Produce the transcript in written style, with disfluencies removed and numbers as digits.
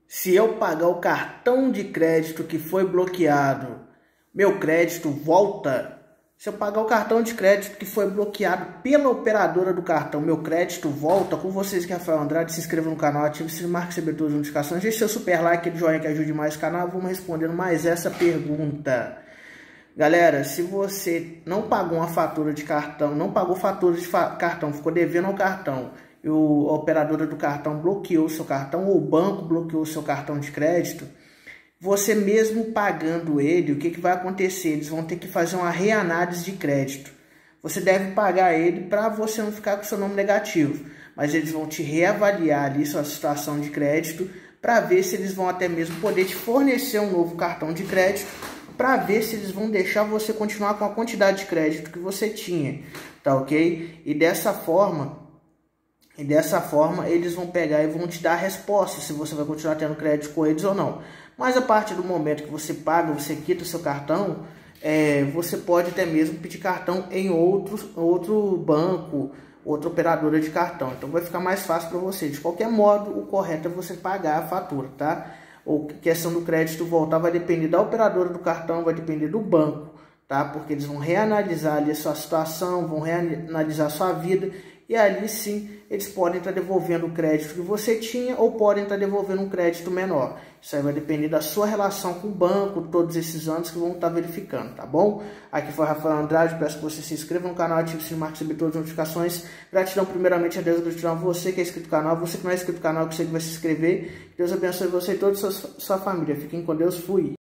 Se eu pagar o cartão de crédito que foi bloqueado, meu crédito volta? Se eu pagar o cartão de crédito que foi bloqueado pela operadora do cartão, meu crédito volta? Com vocês que é Rafael Andrade, se inscreva no canal, ative o sininho, marque receber todas as notificações, deixe seu super like, aquele joinha que ajude mais o canal. Vamos respondendo mais essa pergunta. Galera, se você não pagou uma fatura de cartão, não pagou fatura de cartão, ficou devendo ao cartão, e a operadora do cartão bloqueou o seu cartão, ou o banco bloqueou o seu cartão de crédito, você mesmo pagando ele, o que vai acontecer? Eles vão ter que fazer uma reanálise de crédito. Você deve pagar ele para você não ficar com seu nome negativo, mas eles vão te reavaliar ali sua situação de crédito para ver se eles vão até mesmo poder te fornecer um novo cartão de crédito, para ver se eles vão deixar você continuar com a quantidade de crédito que você tinha, tá ok? E dessa forma eles vão pegar e vão te dar a resposta se você vai continuar tendo crédito com eles ou não. Mas a partir do momento que você paga, você quita o seu cartão, você pode até mesmo pedir cartão em outro banco, outra operadora de cartão. Então vai ficar mais fácil para você. De qualquer modo, o correto é você pagar a fatura, tá? Ou questão do crédito voltar vai depender da operadora do cartão, vai depender do banco, tá? Porque eles vão reanalisar ali a sua situação, vão reanalisar a sua vida, e ali sim eles podem estar devolvendo o crédito que você tinha ou podem estar devolvendo um crédito menor. Isso aí vai depender da sua relação com o banco, todos esses anos que vão estar verificando, tá bom? Aqui foi o Rafael Andrade, peço que você se inscreva no canal, ative o sininho, marque receber todas as notificações. Gratidão primeiramente a Deus, gratidão a você que é inscrito no canal, você que não é inscrito no canal, que você que vai se inscrever. Deus abençoe você e toda a sua família. Fiquem com Deus, fui!